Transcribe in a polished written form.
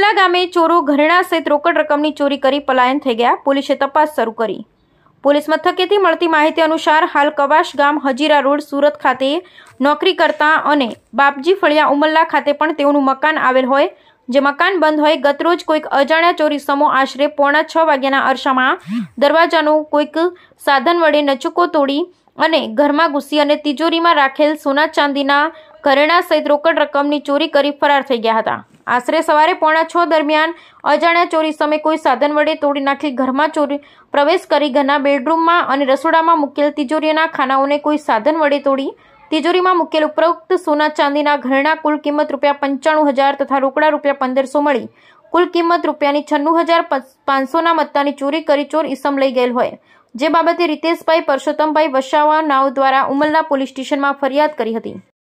ઉમલ્લા ગામે ચોરો ઘરેણા સહિત રોકડ રકમની ચોરી કરી પલાયન થઈ ગયા. પોલીસે તપાસ શરૂ કરી. પોલીસ મથકેથી મળતી માહિતી અનુસાર હાલ કવાશ ગામ હજીરા રોડ સુરત ખાતે નોકરી કરતા અને બાપજી ફળિયા ઉમલ્લા ખાતે પણ તેઓનું મકાન આવેલ હોય, જે મકાન બંધ હોય. ગતરોજ કોઈક અજાણ્યા ચોરીસમો આશરે 5:45 વાગ્યાના અરસામાં દરવાજાનો કોઈક સાધન વડે નચુકો તોડી અને ઘરમાં ઘૂસી અને તિજોરીમાં રાખેલ સોના ચાંદીના ઘરેણા સહિત રોકડ રકમની ચોરી કરી ફરાર થઈ ગયા હતા. આશરે સવારે 5:45 દરમિયાન અજાણ્યા ચોરી સામે કોઈ સાધન વડે તોડી નાખેલ ઘરમાં ચોરી પ્રવેશ કરી ઘરના બેડરૂમમાં અને રસોડામાં મૂકેલ તિજોરીના ખાનાઓને કોઈ સાધન વડે તોડી તિજોરીમાં મૂકેલ ઉપરોક્ત સોના ચાંદીના ઘરેણા કુલ કિંમત ₹95,000 તથા રોકડા ₹1,500 મળી કુલ કિંમત ₹96,500ના મત્તાની ચોરી કરી ચોર ઈસમ લઈ ગયેલ હોય, જે બાબતે રીતેશભાઈ પરસોત્તમભાઈ વસાવા નાવ દ્વારા ઉમલ્લા પોલીસ સ્ટેશનમાં ફરિયાદ કરી હતી.